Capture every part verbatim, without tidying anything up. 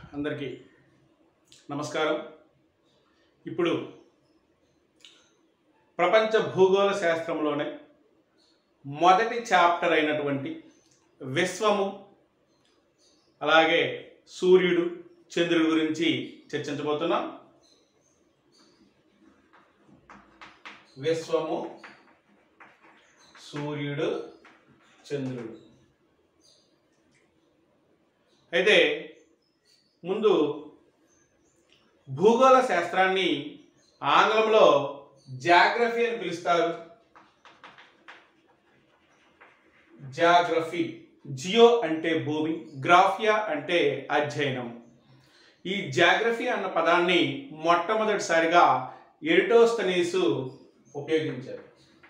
అందరికీ నమస్కారం. ఇప్పుడు ప్రపంచ భూగోళ శాస్త్రంలోనే మొదటి చాప్టర్ అయినటువంటి విశ్వము అలాగే సూర్యుడు చంద్రుడి గురించి చర్చించబోతున్నాం. విశ్వము, సూర్యుడు, చంద్రుడు. అయితే ముందు భూగోళ శాస్త్రాన్ని ఆంగ్లంలో జాగ్రఫీ అని పిలుస్తారు. జాగ్రఫీ, జియో అంటే భూమి, గ్రాఫియా అంటే అధ్యయనం. ఈ జాగ్రఫీ అన్న పదాన్ని మొట్టమొదటిసారిగా ఎరిటోస్తనీస్ ఉపయోగించారు.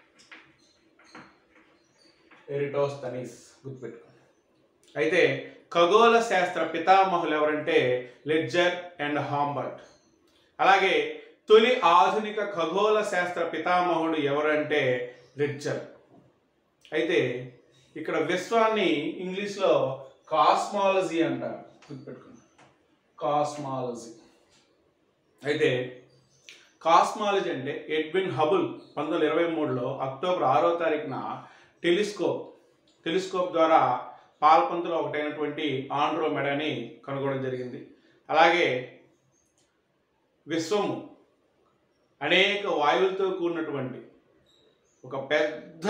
ఎరిటోస్తనీస్ గుర్తుపెట్టుకో. అయితే ఖగోళ శాస్త్ర పితామహులు ఎవరంటే లెడ్జర్ అండ్ హాంబర్ట్. అలాగే తొలి ఆధునిక ఖగోళ శాస్త్ర పితామహుడు ఎవరంటే లెడ్జర్. అయితే ఇక్కడ విశ్వాన్ని ఇంగ్లీష్లో కాస్మాలజీ అంటారు, గుర్తుపెట్టుకోండి, కాస్మాలజీ. అయితే కాస్మాలజీ అంటే ఎడ్విన్ హబుల్ పంతొమ్మిది వందల ఇరవై మూడులో అక్టోబర్ ఆరో తారీఖున టెలిస్కోప్ టెలిస్కోప్ ద్వారా పాల్పంతులో ఒకటైనటువంటి ఆండ్రోమెడాని కనుగొనడం జరిగింది. అలాగే విశ్వము అనేక వాయువులతో కూడినటువంటి ఒక పెద్ద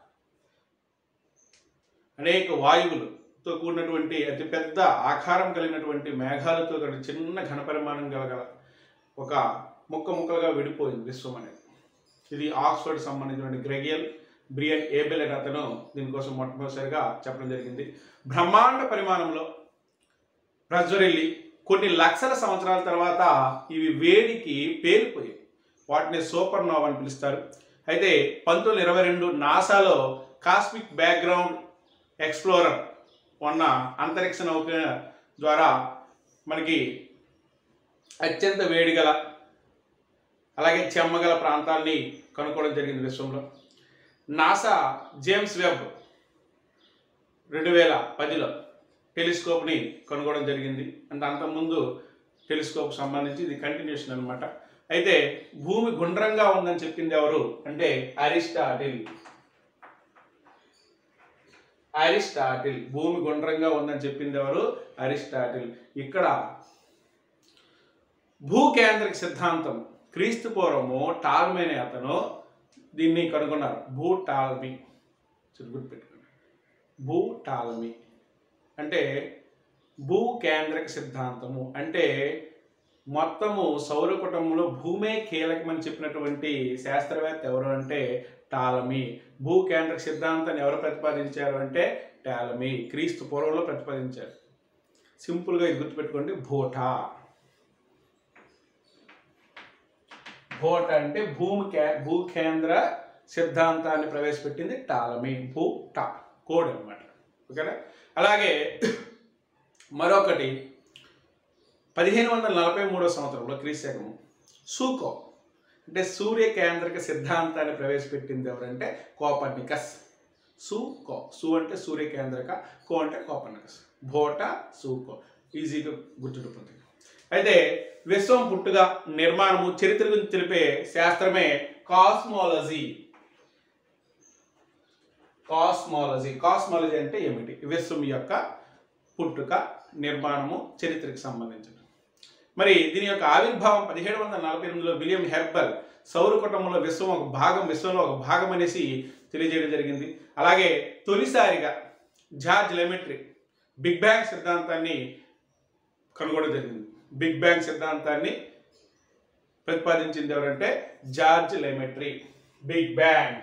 అనేక వాయువులతో కూడినటువంటి అతిపెద్ద ఆకారం కలిగినటువంటి మేఘాలతో కలిగిన చిన్న ఘనపరిమాణం కలగల ఒక ముక్క ముక్కలుగా విడిపోయింది విశ్వం అనేది. ఇది ఆక్స్ఫర్డ్ సంబంధించిన గ్రెగియల్ బ్రియన్ ఏబెల్ అనే అతను దీనికోసం మొట్టమొదటిసారిగా చెప్పడం జరిగింది. బ్రహ్మాండ పరిమాణంలో ప్రజ్వరిల్లి కొన్ని లక్షల సంవత్సరాల తర్వాత ఇవి వేడికి పేలిపోయాయి. వాటిని సూపర్ నోవా అని పిలుస్తారు. అయితే పంతొమ్మిది వందల ఇరవై రెండు నాసాలో కాస్మిక్ బ్యాక్గ్రౌండ్ ఎక్స్ప్లోరర్ ఉన్న అంతరిక్ష నౌక ద్వారా మనకి అత్యంత వేడిగల అలాగే చెమ్మగల ప్రాంతాల్ని కనుక్కోవడం జరిగింది విశ్వంలో. నాసా జేమ్స్ వెబ్ రెండు వేల పదిలో టెలిస్కోప్ని కనుగొనడం జరిగింది. అంటే అంతకుముందు టెలిస్కోప్ సంబంధించి ఇది కంటిన్యూషన్ అనమాట. అయితే భూమి గుండ్రంగా ఉందని చెప్పింది ఎవరు అంటే అరిస్టాటిల్. అరిస్టాటిల్ భూమి గుండ్రంగా ఉందని చెప్పింది ఎవరు? అరిస్టాటిల్. ఇక్కడ భూకేంద్రక సిద్ధాంతం క్రీస్తు పూర్వము టాల్మీ అనే అతను దీన్ని కనుగొన్నారు. భూ టాల్మీ, గుర్తుపెట్టుకోండి. భూ టాల్మీ అంటే భూ కేంద్రక సిద్ధాంతము అంటే మొత్తము సౌర కుటుంబంలో భూమే కీలకమని చెప్పినటువంటి శాస్త్రవేత్త ఎవరు అంటే టాలమీ. భూ కేంద్రక సిద్ధాంతాన్ని ఎవరు ప్రతిపాదించారు అంటే టాలమీ, క్రీస్తు పూర్వంలో ప్రతిపాదించారు. సింపుల్గా ఇది గుర్తుపెట్టుకోండి, భూటా. భూట అంటే భూమి కే భూకేంద్ర సిద్ధాంతాన్ని ప్రవేశపెట్టింది టాలమీ. భూటా కోడ్ అనమాట, ఓకేనా. అలాగే మరొకటి పదిహేను వందల నలభై మూడో సంవత్సరంలో క్రీస్తు సూకో అంటే సూర్య కేంద్రక సిద్ధాంతాన్ని ప్రవేశపెట్టింది ఎవరంటే కోపర్నికస్. సూకో, సు అంటే సూర్య కేంద్రక, కో అంటే కోపర్నికస్. భోటా, సూకో ఈజీగా గుర్తుండిపోతుంది. అయితే విశ్వం పుట్టుగా నిర్మాణము చరిత్ర గురించి తెలిపే శాస్త్రమే కాస్మాలజీ. కాస్మాలజీ కాస్మాలజీ అంటే ఏమిటి? విశ్వం యొక్క పుట్టుక, నిర్మాణము, చరిత్రకు సంబంధించిన. మరి దీని యొక్క ఆవిర్భావం పదిహేడు వందల నలభై ఎనిమిదిలో విలియం హెర్బల్ సౌర కుటుంబంలో విశ్వం ఒక భాగం విశ్వంలో ఒక భాగం అనేసి తెలియజేయడం జరిగింది. అలాగే తొలిసారిగా జార్జ్ లెమెట్రీ బిగ్ బ్యాంగ్ సిద్ధాంతాన్ని కనుగొనడం జరిగింది. బిగ్ బ్యాంగ్ సిద్ధాంతాన్ని ప్రతిపాదించింది ఎవరంటే George Lemaitre. Big bang,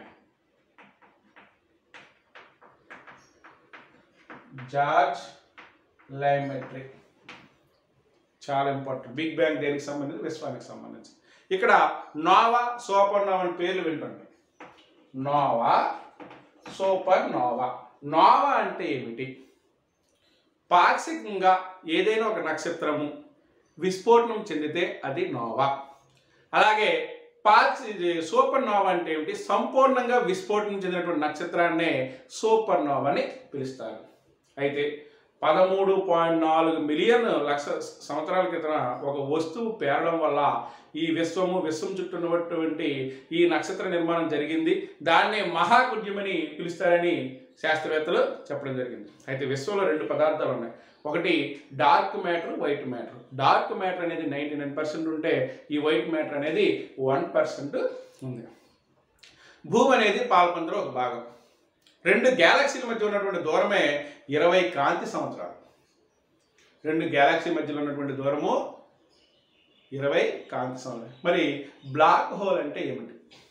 George Lemaitre చాలా ఇంపార్టెంట్. బిగ్ బ్యాంగ్ దేనికి సంబంధించి? విశ్వానికి సంబంధించి. ఇక్కడ నోవా, సూపర్ నోవా అని పేర్లు వింటుంటాయి. Nova, supernova. నోవా అంటే ఏమిటి? పాక్షికంగా ఏదైనా ఒక నక్షత్రము విస్ఫోటనం చెందితే అది నోవా. అలాగే పాక్షి సూపర్ నోవా అంటే ఏమిటి? సంపూర్ణంగా విస్ఫోటనం చెందినటువంటి నక్షత్రాన్నే సూపర్ నోవా అని పిలుస్తారు. అయితే పదమూడు పాయింట్ నాలుగు మిలియన్ లక్ష సంవత్సరాల క్రితం ఒక వస్తువు పేరడం వల్ల ఈ విశ్వము విశ్వం చుట్టూ ఉన్నటువంటి ఈ నక్షత్ర నిర్మాణం జరిగింది. దాన్నే మహాకుడ్యమని పిలుస్తారని శాస్త్రవేత్తలు చెప్పడం జరిగింది. అయితే విశ్వంలో రెండు పదార్థాలు ఉన్నాయి. ఒకటి dark matter, white matter. Dark matter అనేది నైంటీ నైన్ పర్సెంట్ ఉంటే ఈ వైట్ మ్యాటర్ అనేది వన్ పర్సెంట్ ఉంది. భూమి అనేది పాలపంతలో ఒక భాగం. రెండు గ్యాలక్సీల మధ్య ఉన్నటువంటి దూరమే ఇరవై కాంతి సంవత్సరాలు. రెండు గ్యాలక్సీ మధ్యలో ఉన్నటువంటి దూరము ఇరవై కాంతి సంవత్సరాలు. మరి బ్లాక్ హోల్ అంటే ఏమిటి?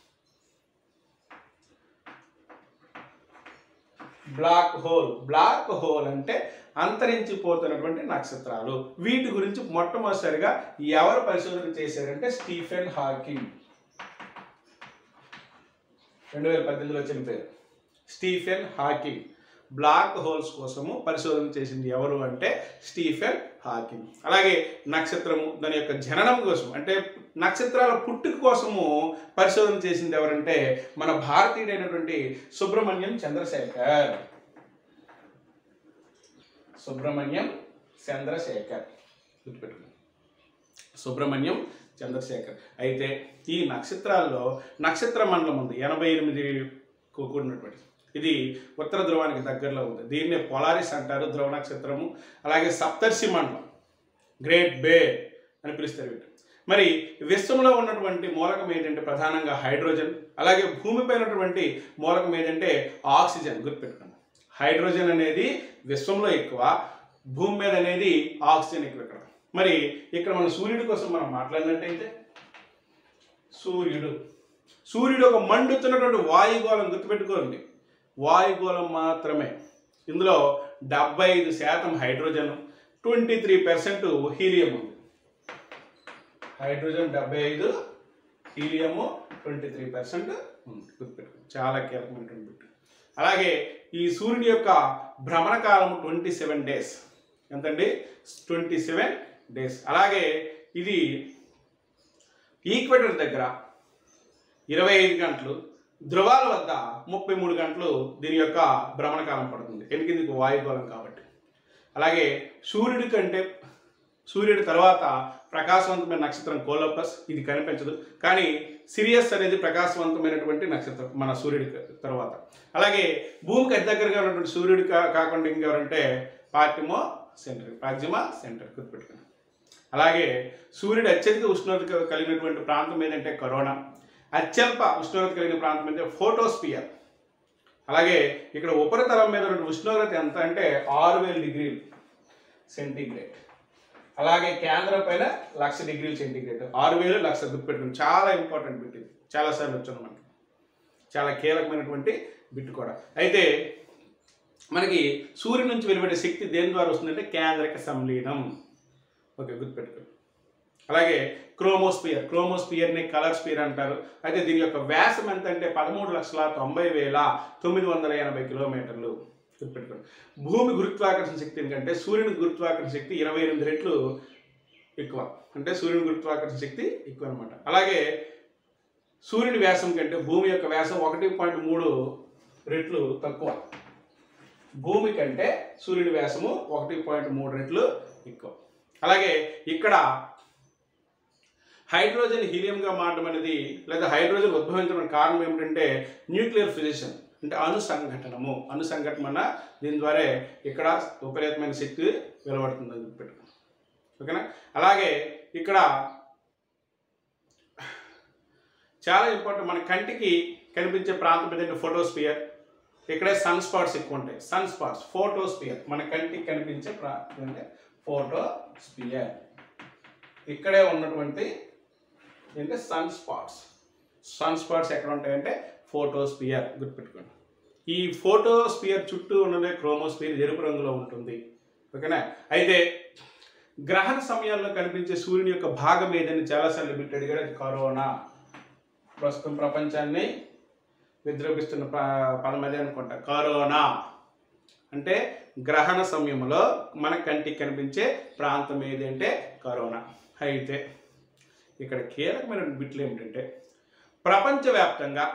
బ్లాక్ హోల్ బ్లాక్ హోల్ అంటే అంతరించిపోతున్నటువంటి నక్షత్రాలు. వీటి గురించి మొట్టమొదటిసారిగా ఎవరు పరిశోధన చేశారంటే స్టీఫెన్ హాకింగ్. రెండు వేల పద్దెనిమిదిలో వచ్చిన పేరు స్టీఫెన్ హాకింగ్. బ్లాక్ హోల్స్ కోసము పరిశోధన చేసింది ఎవరు అంటే స్టీఫెన్ హాకింగ్. అలాగే నక్షత్రము దాని యొక్క జననం కోసం అంటే నక్షత్రాల పుట్టుక కోసము పరిశోధన చేసింది ఎవరంటే మన భారతీయుడైనటువంటి సుబ్రహ్మణ్యం చంద్రశేఖర్. సుబ్రహ్మణ్యం చంద్రశేఖర్ గుర్తుపెట్టుకోండి. సుబ్రహ్మణ్యం చంద్రశేఖర్. అయితే ఈ నక్షత్రాల్లో నక్షత్ర మండలం ఉంది ఎనభై ఎనిమిది కూడినటువంటి. ఇది ఉత్తర ధ్రువానికి దగ్గరలో ఉంది. దీన్నే పొలారిస్ అంటారు, ధ్రువ నక్షత్రము. అలాగే సప్తర్షి మండలం, గ్రేట్ బేర్ అని పిలుస్తారు వీటి. మరి విశ్వంలో ఉన్నటువంటి మూలకం ఏంటంటే ప్రధానంగా హైడ్రోజన్. అలాగే భూమిపై ఉన్నటువంటి మూలకం ఏంటంటే ఆక్సిజన్. గుర్తుపెట్టుకోండి, హైడ్రోజన్ అనేది విశ్వంలో ఎక్కువ, భూమి మీద అనేది ఆక్సిజన్ ఎక్కువ. ఇక్కడ మరి ఇక్కడ మన సూర్యుడి కోసం మనం మాట్లాడినట్టయితే సూర్యుడు సూర్యుడు ఒక మండుతున్నటువంటి వాయుగోళం. గుర్తుపెట్టుకోండి, వాయుగోళం మాత్రమే. ఇందులో డెబ్బై ఐదు శాతం hydrogen, twenty three percent helium ఉంది. హైడ్రోజన్ డెబ్బై ఐదు, హీలియము ట్వంటీ త్రీ పర్సెంట్ ఉంది. గుర్తుపెట్టుకోండి, చాలా కీలకమైనటువంటి బిట్. అలాగే ఈ సూర్యుని యొక్క భ్రమణ కాలం ట్వంటీ సెవెన్ డేస్. ఎంతండి? Twenty seven days. అలాగే ఇది ఈక్వేటర్ దగ్గర ఇరవై ఐదు గంటలు, ధ్రువాల వద్ద ముప్పై మూడు గంటలు దీని యొక్క భ్రమణ కాలం పడుతుంది. ఎందుకంటే ఇది వాయుగోళం కాబట్టి. అలాగే సూర్యుడి కంటే సూర్యుడి తర్వాత ప్రకాశవంతమైన నక్షత్రం కోలోపస్. ఇది కనిపించదు, కానీ సిరియస్ అనేది ప్రకాశవంతమైనటువంటి నక్షత్రం మన సూర్యుడి తర్వాత. అలాగే భూమికి అతి దగ్గరగా ఉన్నటువంటి సూర్యుడి కాకుండా ఇంకెవరంటే పార్టిమో సెంటర్, ప్రాక్సిమా సెంటర్. గుర్తుపెట్టుకుని. అలాగే సూర్యుడు అత్యధిక ఉష్ణోగ్రత కలిగినటువంటి ప్రాంతం ఏదంటే కరోనా. అత్యల్ప ఉష్ణోగ్రత కలిగిన ప్రాంతం అయితే ఫోటోస్పియర్. అలాగే ఇక్కడ ఉపరితలం మీద ఉన్న ఉష్ణోగ్రత ఎంత అంటే ఆరు వేల డిగ్రీలు సెంటీగ్రేడ్. అలాగే కేంద్రం పైన లక్ష డిగ్రీలు సెంటీగ్రేడ్. ఆరు వేలు లక్ష. గుర్తుపెట్టుకుని, చాలా ఇంపార్టెంట్ బిట్ ఇది. చాలాసార్లు వచ్చాను మనకి, చాలా కీలకమైనటువంటి బిట్ కూడా. అయితే మనకి సూర్యుడి నుంచి వెలువడే శక్తి దేని ద్వారా వస్తుందంటే కేంద్రక సంలీనం. ఓకే, గుర్తుపెట్టుకోండి. అలాగే క్రోమోస్పియర్. క్రోమోస్పియర్ని కలర్ స్పియర్ అంటారు. అయితే దీని యొక్క వ్యాసం ఎంత అంటే పదమూడు లక్షల తొంభై వేల తొమ్మిది వందల ఎనభై కిలోమీటర్లు. గుర్తుపెట్టుకోండి. భూమి గురుత్వాకర్షణ శక్తి ఎందుకంటే సూర్యుని గురుత్వాకర్షణ శక్తి ఇరవై ఎనిమిది రెట్లు ఎక్కువ. అంటే సూర్యుని గురుత్వాకర్షణ శక్తి ఎక్కువ అనమాట. అలాగే సూర్యుని వ్యాసం కంటే భూమి యొక్క వ్యాసం ఒకటి పాయింట్ మూడు రెట్లు తక్కువ. భూమి కంటే సూర్యుని వ్యాసము ఒకటి పాయింట్ మూడు రెట్లు ఎక్కువ. అలాగే ఇక్కడ హైడ్రోజన్ హీలియంగా మారడం అనేది లేదా హైడ్రోజన్ ఉద్భవించడం కారణం ఏమిటంటే న్యూక్లియర్ ఫిజిషన్ అంటే అణుసంఘటనము. అణుసంఘటన దీని ద్వారా ఇక్కడ విపరీతమైన శక్తి వెలువడుతుందని పెట్టుకున్నాం. ఓకేనా. అలాగే ఇక్కడ చాలా ఇంపార్టెంట్, మన కంటికి కనిపించే ప్రాంతం ఏంటంటే ఫోటోస్పియర్. ఇక్కడే సన్ స్పాట్స్ ఎక్కువ ఉంటాయి. Sun spots, photosphere. మన కంటికి కనిపించే ప్రాంతం అంటే ఫోటోస్పియర్. ఇక్కడే ఉన్నటువంటి ఏంటంటే సన్ స్పాట్స్. సన్ స్పాట్స్ ఎక్కడ ఉంటాయంటే ఫోటోస్పియర్. గుర్తుపెట్టుకోండి. ఈ ఫోటోస్పియర్ చుట్టూ ఉన్నదే క్రోమోస్పియర్, ఎరుపు రంగులో ఉంటుంది. ఓకేనా. అయితే గ్రహణ సమయాల్లో కనిపించే సూర్యుని యొక్క భాగం ఏదని చాలాసార్లు బిట్ అడిగారు. అది కరోనా. ప్రస్తుతం ప్రపంచాన్ని విద్రోపిస్తున్న పదం అదే అనుకుంటా, కరోనా. అంటే గ్రహణ సమయంలో మన కంటికి కనిపించే ప్రాంతం ఏది అంటే కరోనా. అయితే ఇక్కడ కీలకమైన బిట్లు ఏమిటంటే ప్రపంచవ్యాప్తంగా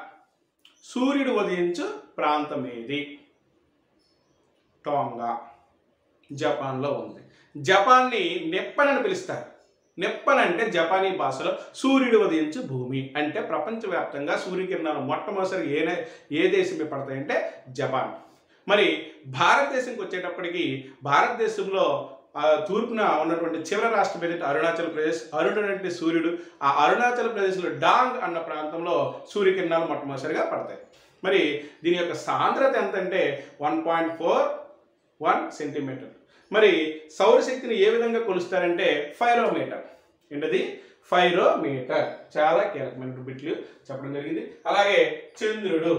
సూర్యుడు ఉదయించు ప్రాంతం ఏది? టోంగా. జపాన్లో ఉంది. జపాన్ని నెప్పన్ అని పిలుస్తారు. నెప్పన్ అంటే జపానీ భాషలో సూర్యుడు ఉదయించే భూమి అంటే ప్రపంచవ్యాప్తంగా సూర్యకిరణాలు మొట్టమొదటిసారి ఏ ఏ దేశం పడతాయంటే జపాన్. మరి భారతదేశంకి వచ్చేటప్పటికి భారతదేశంలో తూర్పున ఉన్నటువంటి చివరి రాష్ట్రం ఏదంటే అరుణాచల్ ప్రదేశ్. అరుణుడు అంటే సూర్యుడు. ఆ అరుణాచల్ ప్రదేశ్లో డాంగ్ అన్న ప్రాంతంలో సూర్యకిరణాలు మొట్టమొదటిసారిగా పడతాయి. మరి దీని యొక్క సాంద్రత ఎంత అంటే one point four one centimetre. మరి సౌరశక్తిని ఏ విధంగా కొలుస్తారంటే ఫైరోమీటర్. ఏంటది? ఫైరోమీటర్. చాలా కీలకమైన బిట్లు చెప్పడం జరిగింది. అలాగే చంద్రుడు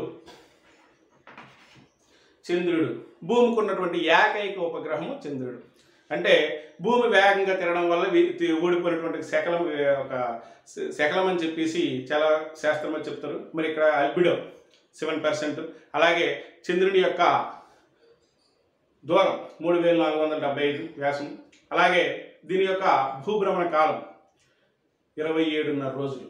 చంద్రుడు భూమికి ఉన్నటువంటి ఏకైక ఉపగ్రహము చంద్రుడు. అంటే భూమి వేగంగా తిరగడం వల్ల ఊడిపోయినటువంటి శకలం ఒక శకలం అని చెప్పేసి చాలా శాస్త్రంలో చెప్తారు. మరి ఇక్కడ అల్బిడో సెవెన్ పర్సెంట్. అలాగే చంద్రుని యొక్క దూరం మూడు వేల నాలుగు వందల డెబ్బై ఐదు వ్యాసం. అలాగే దీని యొక్క భూభ్రమణ కాలం ఇరవై ఏడున్నర రోజులు.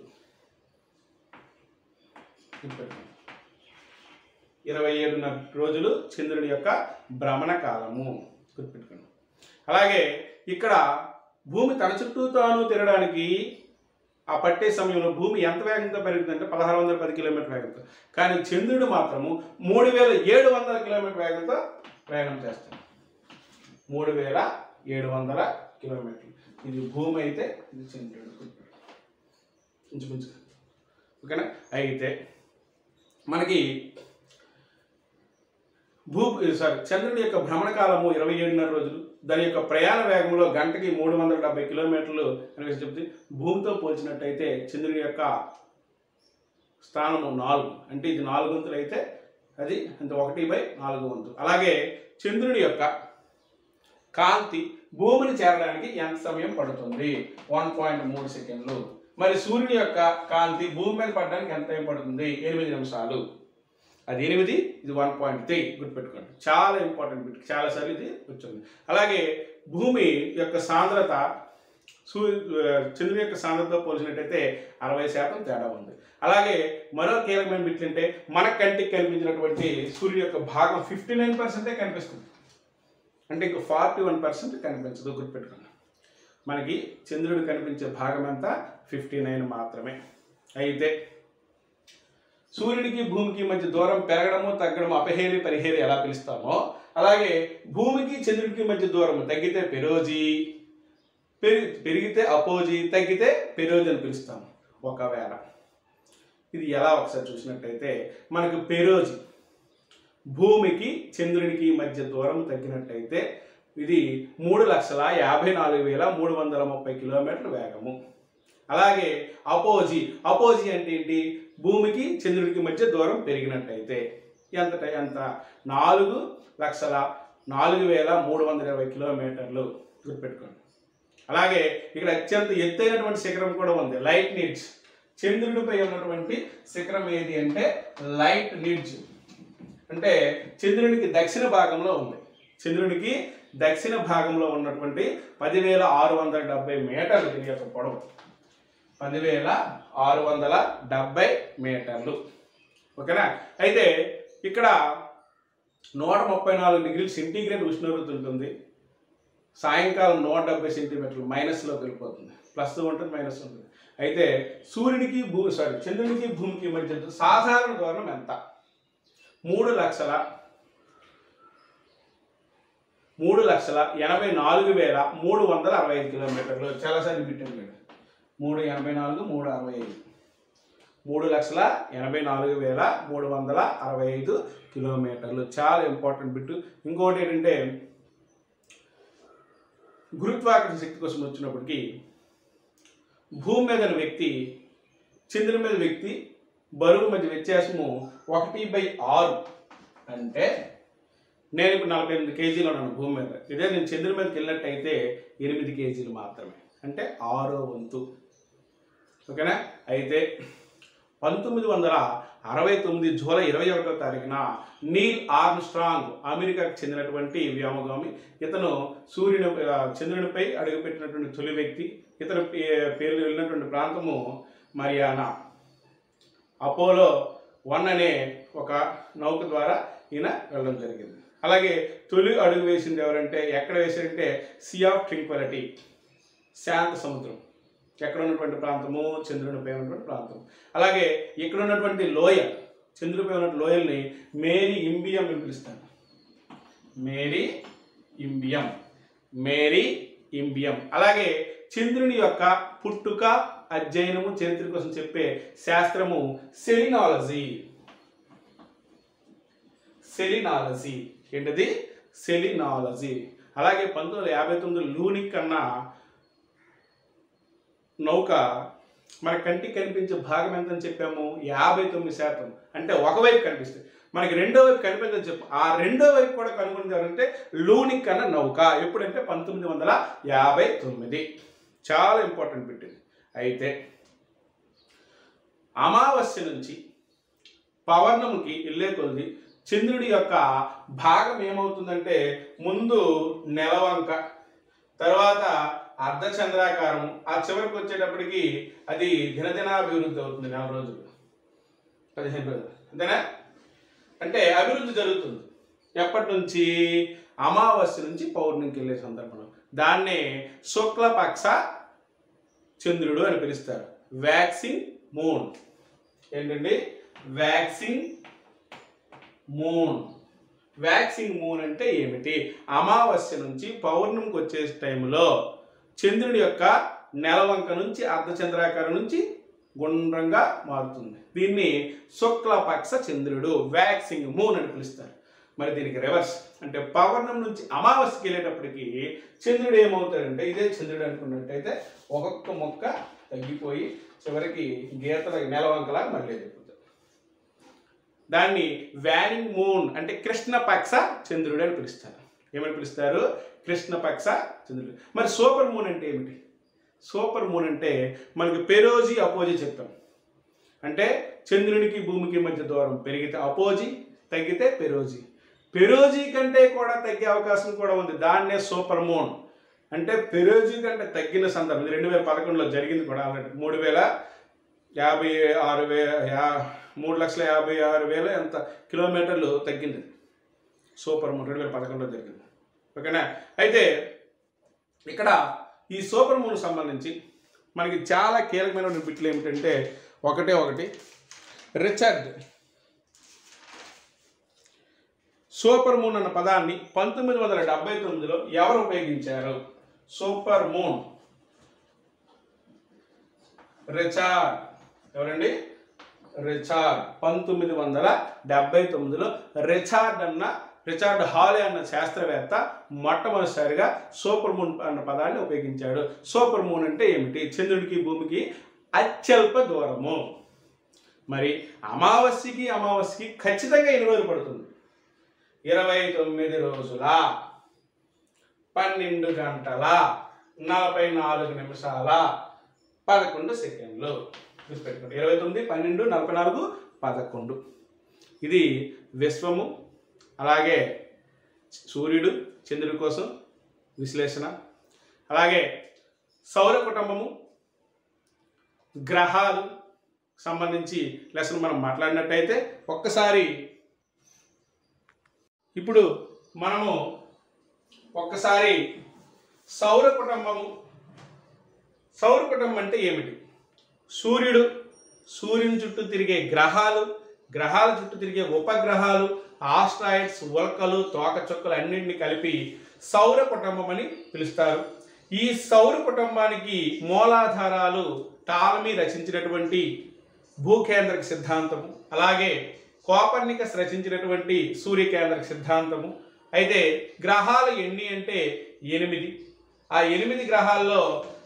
ఇరవై ఏడున్నర రోజులు చంద్రుని యొక్క భ్రమణ కాలము గుర్తుపెట్టుకోండి. అలాగే ఇక్కడ భూమి తన చుట్టూ తాను తిరగడానికి ఆ పట్టే సమయంలో భూమి ఎంత వేగంతో పెరుగుతుందంటే పదహారు వందల పది కిలోమీటర్ వేగంతో. కానీ చంద్రుడు మాత్రము మూడు వేల ఏడు వందల కిలోమీటర్ వేగంతో ప్రయాణం చేస్తాడు. మూడు వేల ఏడు వందల కిలోమీటర్లు. ఇది భూమి అయితే ఇది చంద్రుడు. ఇంచుమించు ఓకేనా. అయితే మనకి భూ సారీ చంద్రుడి యొక్క భ్రమణ కాలము ఇరవై ఏడున్నర రోజులు. దాని యొక్క ప్రయాణ వేగంలో గంటకి మూడు వందల డెబ్బై కిలోమీటర్లు అని చెప్తే భూమితో పోల్చినట్టయితే చంద్రుడి యొక్క స్థానము నాలుగు. అంటే ఇది నాలుగు వంతులు అయితే అది అంటే ఒకటి బై నాలుగు వంతు. అలాగే చంద్రుడి యొక్క కాంతి భూమిని చేరడానికి ఎంత సమయం పడుతుంది? వన్ పాయింట్ మూడు సెకండ్లు. మరి సూర్యుడి యొక్క కాంతి భూమి మీద పడడానికి ఎంత టైం పడుతుంది? ఎనిమిది నిమిషాలు. అది ఎనిమిది, ఇది వన్ పాయింట్ త్రీ. గుర్తుపెట్టుకోండి, చాలా ఇంపార్టెంట్ బిట్, చాలాసార్లు ఇది వచ్చింది. అలాగే భూమి యొక్క సాంద్రత సూర్యు చంద్రుని యొక్క సాంద్రతతో పోల్చినట్టయితే అరవై శాతం తేడా ఉంది. అలాగే మరో కీలకమైన బిట్లు అంటే మన కంటికి కనిపించినటువంటి సూర్యుడి యొక్క భాగం ఫిఫ్టీ నైన్ పర్సెంటే కనిపిస్తుంది. అంటే ఇంకో ఫార్టీ వన్ పర్సెంట్ కనిపించదు. గుర్తుపెట్టుకోండి, మనకి చంద్రుడు కనిపించే భాగం అంతా ఫిఫ్టీ నైన్ మాత్రమే. అయితే సూర్యుడికి భూమికి మధ్య దూరం పెరగడము తగ్గడము అపహేలి పరిహేలి ఎలా పిలుస్తామో అలాగే భూమికి చంద్రుడికి మధ్య దూరం తగ్గితే పెరోజీ, పెరి పెరిగితే అపోజీ, తగ్గితే పెరోజీ అని పిలుస్తాము. ఒకవేళ ఇది ఎలా ఒకసారి చూసినట్టయితే మనకు పెరోజీ భూమికి చంద్రునికి మధ్య దూరం తగ్గినట్టయితే ఇది మూడు లక్షల యాభై నాలుగు వేల మూడు వందల ముప్పై కిలోమీటర్ల వేగము. అలాగే అపోజీ అపోజీ అంటే ఏంటి? భూమికి చంద్రుడికి మధ్య దూరం పెరిగినట్టయితే ఎంత ఎంత నాలుగు లక్షల నాలుగు వేల మూడు వందల ఇరవై కిలోమీటర్లు. గుర్తుపెట్టుకోండి. అలాగే ఇక్కడ అత్యంత ఎత్తైనటువంటి శిఖరం కూడా ఉంది, లైట్ నిడ్జ్. చంద్రుడిపై ఉన్నటువంటి శిఖరం ఏది అంటే లైట్ నిడ్జ్. అంటే చంద్రునికి దక్షిణ భాగంలో ఉంది. చంద్రునికి దక్షిణ భాగంలో ఉన్నటువంటి పదివేల ఆరు వందల డెబ్బై మీటర్లు దీని యొక్క పొడవు. పదివేల ఆరు వందల డెబ్బై మీటర్లు. ఓకేనా. అయితే ఇక్కడ నూట ముప్పై నాలుగు డిగ్రీలు సెంటీగ్రేడ్ ఉష్ణోగ్రత ఉంటుంది. సాయంకాలం నూట డెబ్బై సెంటీమీటర్లు మైనస్లోకి వెళ్ళిపోతుంది. ప్లస్ ఉంటుంది, మైనస్ ఉంటుంది. అయితే సూర్యుడికి భూ సారీ చంద్రునికి భూమికి మధ్య సాధారణ దూరం ఎంత? మూడు లక్షల మూడు లక్షల ఎనభై నాలుగు వేల మూడు వందల అరవై ఐదు కిలోమీటర్లు. చాలాసార్లు పెట్టండి. మూడు ఎనభై నాలుగు మూడు అరవై ఐదు మూడు లక్షల ఎనభై నాలుగు వేల మూడు వందల అరవై ఐదు కిలోమీటర్లు. చాలా ఇంపార్టెంట్ బిట్. ఇంకోటి ఏంటంటే గురుత్వాకర్షణ శక్తి కోసం వచ్చినప్పటికీ భూమి మీద వ్యక్తి చంద్రుని మీద వ్యక్తి బరువు మధ్య వ్యత్యాసము ఒకటి బై ఆరు. అంటే నేను ఇప్పుడు నలభై ఎనిమిది కేజీలు ఉన్నాను భూమి మీద. ఇదే నేను చంద్రుని మీదకి వెళ్ళినట్టయితే ఎనిమిది కేజీలు మాత్రమే, అంటే ఆరో వంతు. ఓకేనా. అయితే పంతొమ్మిది వందల అరవై తొమ్మిది జూలై ఇరవై ఒకటో తారీఖున నీల్ ఆర్మ్స్ట్రాంగ్ అమెరికాకు చెందినటువంటి వ్యోమగామి. ఇతను సూర్యుని చంద్రునిపై అడుగుపెట్టినటువంటి తొలి వ్యక్తి. ఇతను పేర్లు వెళ్ళినటువంటి ప్రాంతము మరియానా. అపోలో వన్ అనే ఒక నౌక ద్వారా ఈయన వెళ్ళడం జరిగింది. అలాగే తొలి అడుగు వేసింది ఎవరంటే, ఎక్కడ వేశారంటే సీ ఆఫ్ ట్రింక్విలిటీ, శాంత సముద్రం. ఎక్కడ ఉన్నటువంటి ప్రాంతము? చంద్రునిపై ఉన్నటువంటి ప్రాంతం. అలాగే ఇక్కడ ఉన్నటువంటి లోయ, చంద్రుడిపై ఉన్నటువంటి లోయల్ని మేరీ ఇంబియం అని పిలుస్తాను. Mare Imbrium, Mare Imbrium. అలాగే చంద్రుని యొక్క పుట్టుక, అధ్యయనము, చరిత్ర కోసం చెప్పే శాస్త్రము సెలినాలజీ. సెలినాలజీ ఏంటది? సెలినాలజీ. అలాగే పంతొమ్మిది వందల యాభై తొమ్మిది లూనిక్ అన్న నౌక మన కంటికి కనిపించే భాగం ఎంతని చెప్పాము? యాభై తొమ్మిది శాతం. అంటే ఒకవైపు కనిపిస్తుంది, మనకి రెండో వైపు కనిపించని చెప్పు. ఆ రెండో వైపు కూడా కనుగొన్నది ఎవరంటే లూనిక్ అన్న నౌక. ఎప్పుడంటే పంతొమ్మిది వందల యాభై తొమ్మిది. చాలా ఇంపార్టెంట్ బిట్. అయితే అమావాస్య నుంచి పౌర్ణమికి వెళ్ళే కొద్ది చంద్రుడి యొక్క భాగం ఏమవుతుందంటే, ముందు నెలవంక, తర్వాత అర్ధచంద్రాకారం, ఆ చివరికి వచ్చేటప్పటికి అది దినదినాభివృద్ధి అవుతుంది. నెల రోజులు, పదిహేను రోజులు, అంతేనా? అంటే అభివృద్ధి జరుగుతుంది. ఎప్పటి నుంచి? అమావాస్య నుంచి పౌర్ణమికి వెళ్ళే సందర్భంలో. దాన్నే శుక్లపక్ష చంద్రుడు అని పిలుస్తారు. Waxing moon. ఏంటండి? Waxing moon. వ్యాక్సింగ్ మూన్ అంటే ఏమిటి? అమావాస్య నుంచి పౌర్ణమికి వచ్చే టైంలో చంద్రుడి యొక్క నెలవంక నుంచి అర్ధచంద్రాకారం నుంచి గుండ్రంగా మారుతుంది. దీన్ని శుక్లపక్ష చంద్రుడు, వ్యాక్సింగ్ మూన్ అని పిలుస్తారు. మరి దీనికి రివర్స్ అంటే పౌర్ణమి నుంచి అమావాస్యకి వెళ్ళేటప్పటికి చంద్రుడు ఏమవుతాడంటే, ఇదే చంద్రుడు అనుకున్నట్టయితే ఒక్కొక్క మొక్క తగ్గిపోయి చివరికి గీతల నెలవంకలాగా మళ్ళీ అయిపోతుంది. దాన్ని వ్యానింగ్ మూన్ అంటే కృష్ణపక్ష చంద్రుడు అని పిలుస్తారు. ఏమని పిలుస్తారు? కృష్ణపక్ష చంద్రుడు. మరి సూపర్ మూన్ అంటే ఏమిటి? సూపర్ మూన్ అంటే మనకి పెరోజీ అపోజీ చెప్పాం. అంటే చంద్రునికి భూమికి మధ్య దూరం పెరిగితే అపోజీ, తగ్గితే పెరోజీ. పెరోజీ కంటే కూడా తగ్గే అవకాశం కూడా ఉంది. దాన్నే సూపర్ మూన్. అంటే పెరోజీ కంటే తగ్గిన సందర్భం రెండు వేల పదకొండులో జరిగింది కూడా. ఆల్రెడీ మూడు వేల యాభై ఆరు వే యా మూడు లక్షల యాభై ఆరు వేల ఎంత కిలోమీటర్లు తగ్గింది సూపర్ మూన్. రెండు వేల పదకొండులో జరిగింది. ఓకేనా? అయితే ఇక్కడ ఈ సూపర్ మూన్ సంబంధించి మనకి చాలా కీలకమైన బిట్లు ఏమిటంటే, ఒకటే ఒకటి రిచర్డ్. సూపర్ మూన్ అన్న పదాన్ని పంతొమ్మిది వందల డెబ్బై తొమ్మిదిలో ఎవరు ఉపయోగించారు? Super moon Richard. ఎవరండి? రిచర్డ్. పంతొమ్మిది వందల డెబ్బై తొమ్మిదిలో రిచర్డ్ అన్న రిచర్డ్ హాలే అన్న శాస్త్రవేత్త మొట్టమొదటిసారిగా సూపర్ మూన్ అన్న పదాన్ని ఉపయోగించాడు. సూపర్ మూన్ అంటే ఏమిటి? చంద్రుడికి భూమికి అత్యల్ప దూరము. మరి అమావాస్యకి అమావాస్యకి ఖచ్చితంగా ఎన్ని రోజులు పడుతుంది? ఇరవై తొమ్మిది రోజుల పన్నెండు గంటల నలభై నాలుగు నిమిషాల పదకొండు సెకండ్లు. గుర్తుపెట్టుకోండి. ఇరవై తొమ్మిది పన్నెండు నలభై నాలుగు పదకొండు. ఇది విశ్వము, అలాగే సూర్యుడు, చంద్రుడి కోసం విశ్లేషణ, అలాగే సౌర కుటుంబము, గ్రహాలు సంబంధించి లెసన్ మనం మాట్లాడినట్టయితే ఒక్కసారి ఇప్పుడు మనము ఒక్కసారి సౌర కుటుంబము. సౌర కుటుంబం అంటే ఏమిటి? సూర్యుడు, సూర్యుని చుట్టూ తిరిగే గ్రహాలు, గ్రహాల చుట్టూ తిరిగే ఉపగ్రహాలు, ఆస్ట్రాయిడ్స్, ఉల్కలు, తోకచుక్కలు అన్నింటినీ కలిపి సౌర కుటుంబం అని పిలుస్తారు. ఈ సౌర కుటుంబానికి మూలాధారాలు టాలమీ రచించినటువంటి భూకేంద్రక సిద్ధాంతము, అలాగే కోపర్నికస్ రచించినటువంటి సూర్యకేంద్రక సిద్ధాంతము. అయితే గ్రహాలు ఎన్ని అంటే ఎనిమిది. ఆ ఎనిమిది గ్రహాల్లో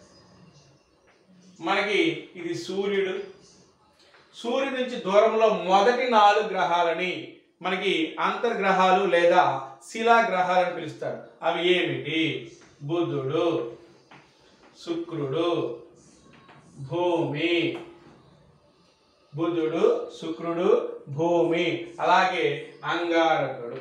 మనకి ఇది సూర్యుడు. సూర్యుడి నుంచి దూరంలో మొదటి నాలుగు గ్రహాలని మనకి అంతర్గ్రహాలు లేదా శిలాగ్రహాలని పిలుస్తారు. అవి ఏమిటి? బుధుడు, శుక్రుడు, భూమి. బుధుడు, శుక్రుడు, భూమి, అలాగే అంగారకుడు.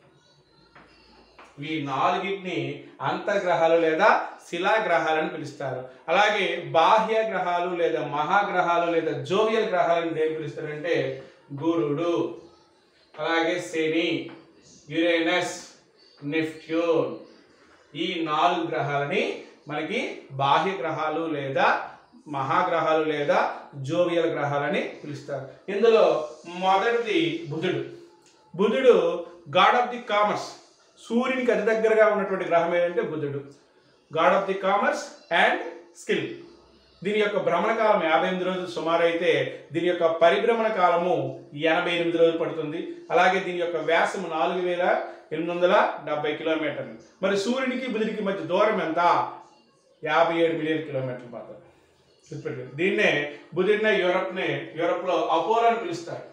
ఈ నాలుగింటిని అంతర్గ్రహాలు లేదా శిలాగ్రహాలని పిలుస్తారు. అలాగే బాహ్య గ్రహాలు లేదా మహాగ్రహాలు లేదా జోవియల్ గ్రహాలను దేని పిలుస్తారంటే గురుడు, అలాగే శని, యురేనస్, నెప్ట్యూన్. ఈ నాలుగు గ్రహాలని మనకి బాహ్య గ్రహాలు లేదా మహాగ్రహాలు లేదా జోవియల్ గ్రహాలని పిలుస్తారు. ఇందులో మొదటిది బుధుడు. బుధుడు గాడ్ ఆఫ్ ది కామర్స్, సూర్యునికి అతి దగ్గరగా ఉన్నటువంటి గ్రహం ఏంటంటే బుధుడు. God of the commerce and skill. దీని యొక్క భ్రమణ కాలం యాభై ఎనిమిది రోజులు సుమారు అయితే దీని యొక్క పరిభ్రమణ కాలము ఎనభై ఎనిమిది రోజులు పడుతుంది. అలాగే దీని యొక్క వ్యాసము నాలుగు వేల ఎనిమిది వందల డెబ్బై కిలోమీటర్లు. మరి సూర్యునికి బుధుడికి మధ్య దూరం ఎంత? యాభై ఏడు మిలియన్ కిలోమీటర్లు మాత్రం. దీన్నే బుధుడిని యూరప్ని యూరప్లో అపోలో అని పిలుస్తారు.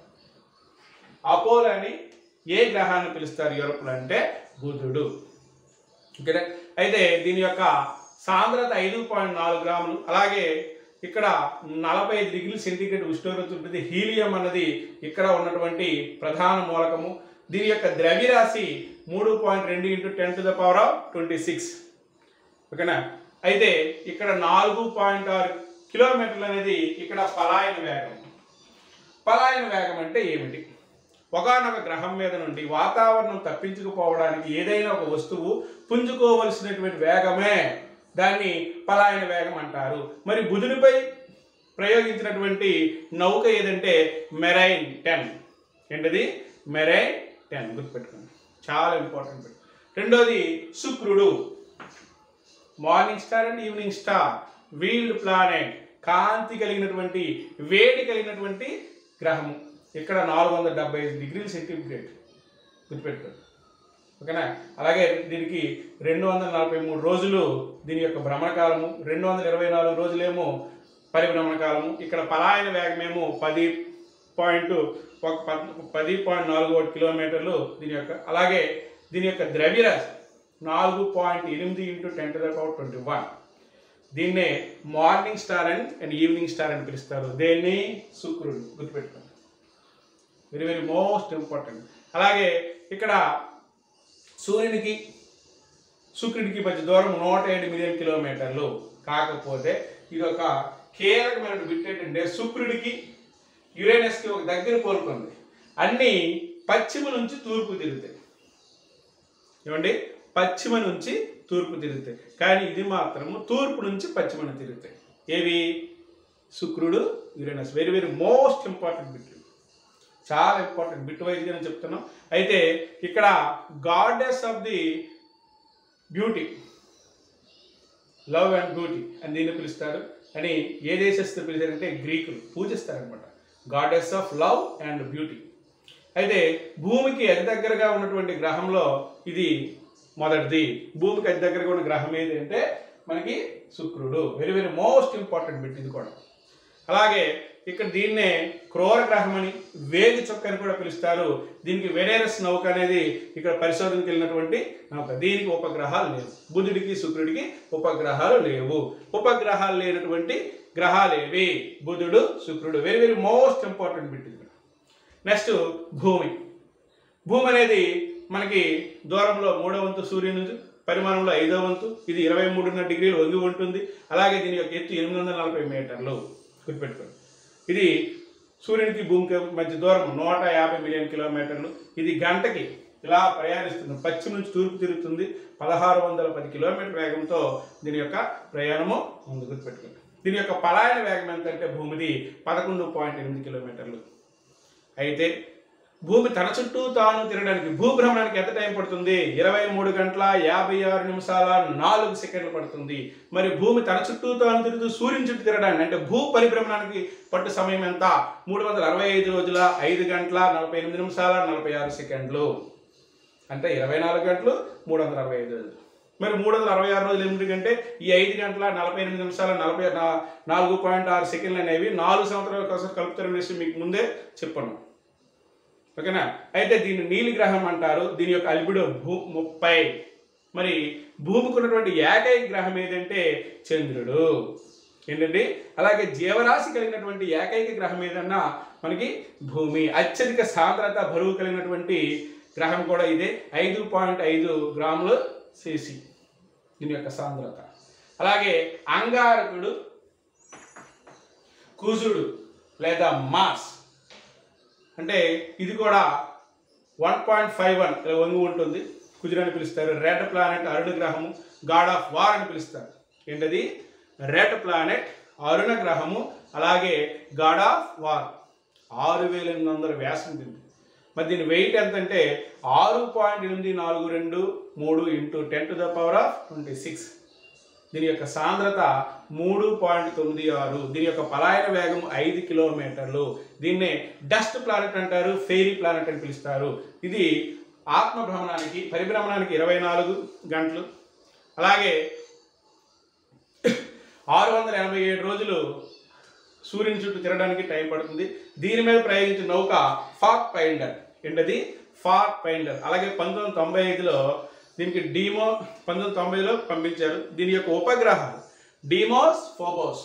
అపోలో అని ఏ గ్రహాన్ని పిలుస్తారు యూరప్లో అంటే బుధుడు. ఓకేనా? అయితే దీని యొక్క సాంద్రత ఐదు పాయింట్ నాలుగు గ్రాములు. అలాగే ఇక్కడ నలభై ఐదు డిగ్రీల సెంటీగ్రేడ్ ఉష్ణోగ్రత ఉంటుంది. హీలియం అన్నది ఇక్కడ ఉన్నటువంటి ప్రధాన మూలకము. దీని యొక్క ద్రవ్యరాశి మూడు పాయింట్ రెండు into ten to the power of twenty six. ఓకేనా? అయితే ఇక్కడ నాలుగు పాయింట్ ఆరు కిలోమీటర్లు అనేది ఇక్కడ పలాయన వేగం. పలాయన వేగం అంటే ఏమిటి? ఒకనొక గ్రహం మీద నుండి వాతావరణం తప్పించుకుపోవడానికి ఏదైనా ఒక వస్తువు పుంజుకోవలసినటువంటి వేగమే దాన్ని పలాయన వేగం అంటారు. మరి బుధుడిపై ప్రయోగించినటువంటి నౌక ఏదంటే మెరైన్ టెన్. ఏంటది? Mariner ten. గుర్తుపెట్టుకోండి, చాలా ఇంపార్టెంట్. రెండోది శుక్రుడు, morning star and evening star, veiled planet, కాంతి కలిగినటువంటి వేడి కలిగినటువంటి గ్రహము. ఇక్కడ నాలుగు వందల డెబ్బై ఐదు డిగ్రీల సెంటీగ్రేడ్. గుర్తుపెట్టుకోండి. ఓకేనా? అలాగే దీనికి రెండు వందల నలభై మూడు రోజులు దీని యొక్క భ్రమణకాలము, రెండు వందల ఇరవై నాలుగు రోజులేమో పరిభ్రమణ కాలము. ఇక్కడ పలాయన వేగమేమో పది పాయింట్ ఒక పది పాయింట్ నాలుగు ఒకటి కిలోమీటర్లు దీని యొక్క. అలాగే దీని యొక్క ద్రవ్యరాశి నాలుగు పాయింట్ ఎనిమిది into ten to the power twenty one. దీన్నే morning star and and evening star అని పిలుస్తారు. దేన్ని? శుక్రుడు. గుర్తుపెట్టుకోండి, వెరీ వెరీ మోస్ట్ ఇంపార్టెంట్. అలాగే ఇక్కడ సూర్యునికి శుక్రుడికి మధ్య దూరం నూట ఏడు మిలియన్ కిలోమీటర్లు. కాకపోతే ఇది ఒక కీలకమైన బిట్ ఏంటంటే శుక్రుడికి యురేనస్కి ఒక దగ్గర పోలుకుంది. అన్నీ పశ్చిమ నుంచి తూర్పు తిరుగుతాయి. ఏమండి? పశ్చిమ నుంచి తూర్పు తిరుగుతాయి. కానీ ఇది మాత్రము తూర్పు నుంచి పశ్చిమను తిరుగుతాయి. ఏవి? శుక్రుడు, Uranus. Very very most important bit, చాలా ఇంపార్టెంట్ బిట్ వైజ్ అని చెప్తున్నాం. అయితే ఇక్కడ goddess of the beauty, love and beauty అని దీన్ని పిలుస్తారు. అని ఏ దేశస్తులు పిలిచారంటే గ్రీకులు పూజిస్తారనమాట. Goddess of love and beauty. అయితే భూమికి అతి దగ్గరగా ఉన్నటువంటి గ్రహంలో ఇది మొదటిది. భూమికి అతి దగ్గరగా ఉన్న గ్రహం ఏది అంటే మనకి శుక్రుడు. Very very most important bit ఇది కూడా. అలాగే ఇక్కడ దీన్నే క్రూర గ్రహం అని, వేగి చొక్క అని కూడా పిలుస్తారు. దీనికి వెనేరస్ నౌక అనేది ఇక్కడ పరిశోధనకి వెళ్ళినటువంటి నౌక. దీనికి ఉపగ్రహాలు లేవు. బుధుడికి శుక్రుడికి ఉపగ్రహాలు లేవు. ఉపగ్రహాలు లేనటువంటి గ్రహాలేవి? బుధుడు, శుక్రుడు. Very very most important bit ఇది. నెక్స్ట్ భూమి. భూమి అనేది మనకి దూరంలో మూడో వంతు సూర్యుని నుంచి, పరిమాణంలో ఐదో వంతు. ఇది ఇరవై మూడున్నర డిగ్రీలు వంగి ఉంటుంది. అలాగే దీని యొక్క ఎత్తు ఎనిమిది వందల నలభై మీటర్లు. గుర్తుపెట్టుకోండి. ఇది సూర్యునికి భూమికి మధ్య దూరం నూట యాభై మిలియన్ కిలోమీటర్లు. ఇది గంటకి ఇలా ప్రయాణిస్తుంది. పశ్చిమ నుంచి తూర్పు తిరుగుతుంది. పదహారు వందల పది కిలోమీటర్ వేగంతో దీని యొక్క ప్రయాణము ఉంది. గుర్తుపెట్టుకోండి. దీని యొక్క పలాయన వేగం ఎంతంటే భూమిది పదకొండు పాయింట్ ఎనిమిది కిలోమీటర్లు. అయితే భూమి తన చుట్టూ తాను తిరగడానికి, భూభ్రమణానికి ఎంత టైం పడుతుంది? ఇరవై మూడు గంటల యాభై ఆరు నిమిషాల నాలుగు సెకండ్లు పడుతుంది. మరి భూమి తన చుట్టూ తాను తిరుగుతూ సూర్యుని చుట్టూ తిరగడానికి అంటే భూ పరిభ్రమణానికి పట్టు సమయం ఎంత? మూడు వందల అరవై ఐదు రోజుల ఐదు గంటల నలభై ఎనిమిది నిమిషాల నలభై ఆరు సెకండ్లు. అంటే ఇరవై నాలుగు గంటలు మూడు వందల అరవై ఐదు రోజులు. మరి మూడు వందల అరవై ఆరు రోజులు ఎనిమిది కంటే ఈ ఐదు గంటల నలభై ఎనిమిది నిమిషాల నలభై నాలుగు పాయింట్ ఆరు సెకండ్లు అనేవి నాలుగు సంవత్సరాల కోసం కలుపుతారనే విషయం మీకు ముందే చెప్పాను. ఓకేనా? అయితే దీన్ని నీలి గ్రహం అంటారు. దీని యొక్క అల్బిడో భూ ముప్పై. మరి భూమికి ఉన్నటువంటి ఏకైక గ్రహం ఏదంటే చంద్రుడు. ఏంటండి? అలాగే జీవరాశి కలిగినటువంటి ఏకైక గ్రహం ఏదన్నా మనకి భూమి. అత్యధిక సాంద్రత బరువు కలిగినటువంటి గ్రహం కూడా ఇదే. ఐదు పాయింట్ ఐదు గ్రాములు సిసి దీని యొక్క సాంద్రత. అలాగే అంగారకుడు, కుజుడు లేదా మార్స్ అంటే ఇది కూడా వన్ పాయింట్ ఫైవ్ వన్ వంగి ఉంటుంది, కుజుడని పిలుస్తారు. రెడ్ ప్లానెట్ అరుణ గ్రహము, గాడ్ ఆఫ్ వార్ అని పిలుస్తారు. ఏంటది? రెడ్ ప్లానెట్ అరుణ గ్రహము, అలాగే గాడ్ ఆఫ్ వార్. ఆరు వేల ఎనిమిది వందల వ్యాసం ఉంది. మరి దీని వెయిట్ ఎంత అంటే ఆరు పాయింట్ ఎనిమిది నాలుగు రెండు మూడు into ten to the power of twenty six. దీని యొక్క సాంద్రత మూడు పాయింట్ తొమ్మిది ఆరు. దీని యొక్క పలాయన వేగం ఐదు కిలోమీటర్లు. దీన్నే డస్ట్ ప్లానెట్ అంటారు, ఫెయిరీ ప్లానెట్ అని పిలుస్తారు. ఇది ఆత్మ భ్రమణానికి పరిభ్రమణానికి ఇరవై నాలుగు గంటలు, అలాగే ఆరు వందల ఎనభై ఏడు రోజులు సూర్యుని చుట్టూ తిరగడానికి టైం పడుతుంది. దీని మీద ప్రయోగించిన నౌక ఫాక్ ఫైండర్. ఏంటది? Pathfinder. అలాగే పంతొమ్మిది వందల తొంభై ఐదులో దీనికి డీమో పంతొమ్మిది వందల తొంభైలో పంపించారు. దీని యొక్క ఉపగ్రహాలు డీమోస్, ఫోబోస్.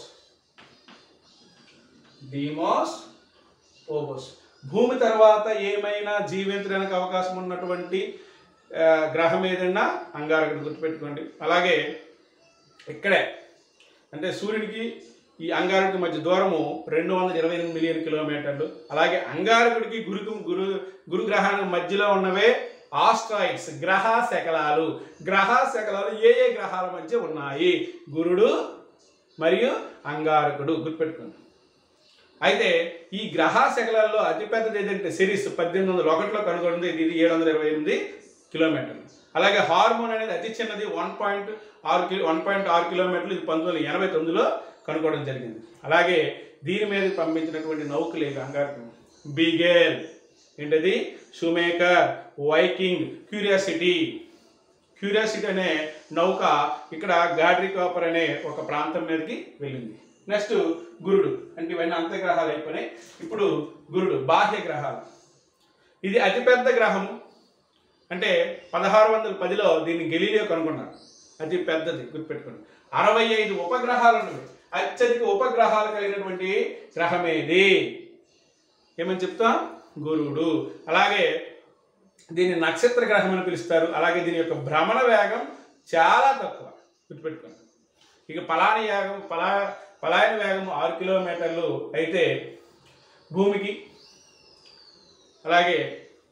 Deimos, Phobos. భూమి తర్వాత ఏమైనా జీవించడానికి అవకాశం ఉన్నటువంటి గ్రహం ఏదైనా అంగారకుడు, గుర్తుపెట్టుకోండి. అలాగే ఇక్కడే అంటే సూర్యుడికి ఈ అంగారకుడి మధ్య దూరము రెండు వందల ఇరవై ఎనిమిది మిలియన్ కిలోమీటర్లు. అలాగే అంగారకుడికి గురుకు గురు గురు గ్రహానికి మధ్యలో ఉన్నవే ఆస్ట్రాయిడ్స్, గ్రహ శకలాలు. గ్రహ శకలాలు ఏ ఏ గ్రహాల మధ్య ఉన్నాయి? గురుడు మరియు అంగారకుడు, గుర్తుపెట్టుకోండి. అయితే ఈ గ్రహ శకలాల్లో అతిపెద్దది ఏదంటే సిరీస్ పద్దెనిమిది వందల ఒకటిలో కనుగొంది. ఇది ఏడు వందల ఇరవై ఎనిమిది కిలోమీటర్లు. అలాగే హార్మోన్ అనేది అతి చిన్నది, వన్ పాయింట్ ఆరు కిలో వన్ పాయింట్ ఆరు కిలోమీటర్లు. ఇది పంతొమ్మిది వందల ఎనభై తొమ్మిదిలో కనుక్కోవడం జరిగింది. అలాగే దీని మీద పంపించినటువంటి నౌకలు ఏవి? అంగారకుడు. బీగేల్, ఏంటది? Schumacher, Viking, curiosity. క్యూరియాసిటీ అనే నౌక ఇక్కడ గాడ్రీ కాపర్ అనే ఒక ప్రాంతం మీదకి వెళ్ళింది. నెక్స్ట్ గురుడు. అంటే ఇవన్నీ అంతర్గ్రహాలు అయిపోయినాయి. ఇప్పుడు గురుడు, బాహ్య గ్రహాలు. ఇది అతిపెద్ద గ్రహము. అంటే పదహారు వందల పదిలో దీన్ని గెలీలియో కనుగొన్నారు. అతి పెద్దది, గుర్తుపెట్టుకోండి. అరవై ఐదు ఉపగ్రహాలు ఉన్నవి. అత్యధిక ఉపగ్రహాలు కలిగినటువంటి గ్రహం ఏది? ఏమని చెప్తాం? గురుడు. అలాగే దీన్ని నక్షత్ర గ్రహం అని పిలుస్తారు. అలాగే దీని యొక్క భ్రమణ వేగం చాలా తక్కువ, గుర్తుపెట్టుకోండి. ఇక పలాని వేగం పలా పలాయన వేగం ఆరు కిలోమీటర్లు అయితే భూమికి, అలాగే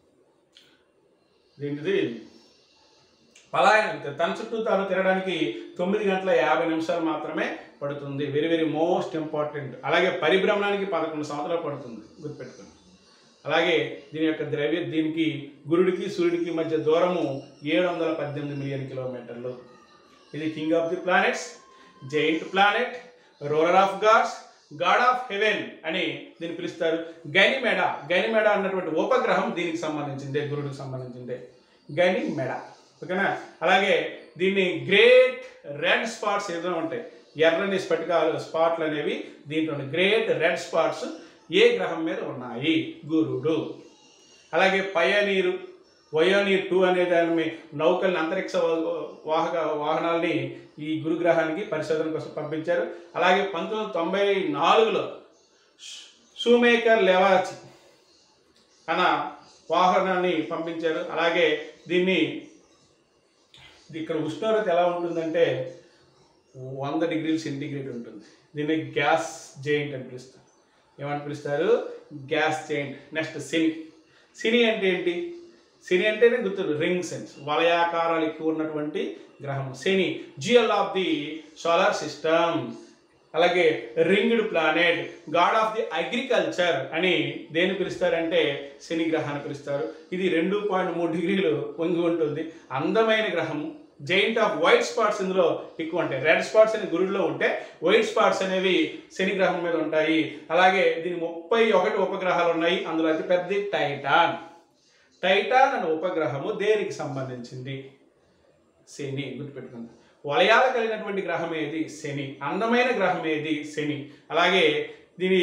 దీనిది పలాయనం తన చుట్టూ తాను తిరగడానికి తొమ్మిది గంటల యాభై నిమిషాలు మాత్రమే పడుతుంది. Very very most important. అలాగే పరిభ్రమణానికి పదకొండు సంవత్సరాలు పడుతుంది, గుర్తుపెట్టుకోండి. అలాగే దీని యొక్క ద్రవ్య దీనికి గురుడికి సూర్యుడికి మధ్య దూరము ఏడు వందల పద్దెనిమిది మిలియన్ కిలోమీటర్లు. ఇది king of the planets, giant planet, ruler of gods, god of heaven అని దీన్ని పిలుస్తారు. గనిమెడ. గనిమెడ అన్నటువంటి ఉపగ్రహం దీనికి సంబంధించిందే, గురుడికి సంబంధించిందే గనిమెడ. ఓకేనా? అలాగే దీన్ని గ్రేట్ రెడ్ స్పాట్స్ ఏదో ఉంటాయి, ఎర్రని స్ఫటికాలు స్పాట్లు అనేవి దీంట్లో గ్రేట్ రెడ్ స్పాట్స్ ఏ గ్రహం మీద ఉన్నాయి? గురుడు. అలాగే పయనీరు, వయోనీర్ టూ అనే దాని నౌకల్ని అంతరిక్ష వాహక వాహనాలని ఈ గురుగ్రహానికి పరిశోధన కోసం పంపించారు. అలాగే పంతొమ్మిది వందల తొంభై నాలుగులో షూమేకర్ లెవాచి అన్న వాహనాన్ని పంపించారు. అలాగే దీన్ని ఇక్కడ ఉష్ణోగ్రత ఎలా ఉంటుందంటే వంద డిగ్రీల సెంటీగ్రేడ్ ఉంటుంది. దీన్ని గ్యాస్ జైంట్ అని పిలుస్తారు. ఏమని పిలుస్తారు? Gas giant. Next Shani. Shani అంటే ఏంటి? శని అంటేనే గుర్తు, రింగ్ సెన్స్, వలయాకారాలు ఎక్కువ ఉన్నటువంటి గ్రహం Shani. Jewel of the solar system. అలాగే ringed planet, god of the agriculture అని దేని పిలుస్తారంటే శని గ్రహాన్ని పిలుస్తారు. ఇది రెండు పాయింట్ మూడు డిగ్రీలు వంగి ఉంటుంది. అందమైన గ్రహము. జైంట్ ఆఫ్ వైట్ స్పాట్స్ ఇందులో ఎక్కువ ఉంటాయి. రెడ్ స్పాట్స్ అనే గురుడిలో ఉంటే వైట్ స్పాట్స్ అనేవి శని గ్రహం మీద ఉంటాయి. అలాగే దీని ముప్పై ఒకటి ఉపగ్రహాలు ఉన్నాయి. అందులో అతిపెద్దది టైటాన్. టైటాన్ అనే ఉపగ్రహము దేనికి సంబంధించింది? శని, గుర్తుపెట్టుకుంది. వలయాలు కలిగినటువంటి గ్రహం ఏది? శని. అందమైన గ్రహం ఏది? శని. అలాగే దీని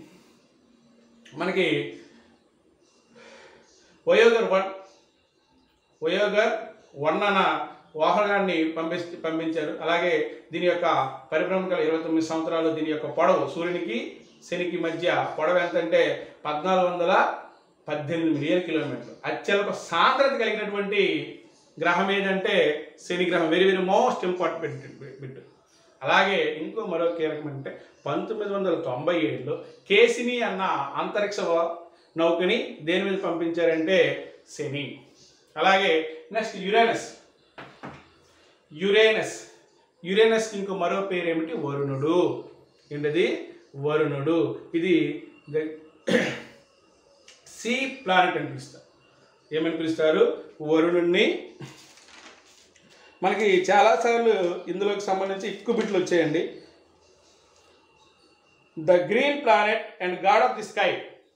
మనకి వయోగర్ వన్ వయోగర్ వన్ అన్న వాహనాన్ని పంపి పంపించారు. అలాగే దీని యొక్క పరిభ్రమణ కాలం ఇరవై తొమ్మిది సంవత్సరాలు. దీని యొక్క పొడవు సూర్యునికి శనికి మధ్య పొడవు ఎంత అంటే పద్నాలుగు వందల పద్దెనిమిది మిలియన్ కిలోమీటర్లు. అత్యల్ప సాంద్రత కలిగినటువంటి గ్రహం ఏదంటే శని గ్రహం. Very very most important bit. అలాగే ఇంకో మరో కీలకం అంటే పంతొమ్మిది వందల తొంభై ఏడులో కేసిని అన్న అంతరిక్ష నౌకని దేని మీద పంపించారంటే శని. అలాగే నెక్స్ట్ యురేనస్. యురేనస్ యురేనస్కి ఇంకో మరో పేరు ఏమిటి? వరుణుడు. ఏంటది? వరుణుడు. ఇది సీ ప్లానెట్ అని పిలుస్తారు. ఏమని పిలుస్తారు? వరుణుడిని. మనకి చాలాసార్లు ఇందులోకి సంబంధించి ఎక్కువ బిట్లు వచ్చాయండి. The green planet and god of the sky.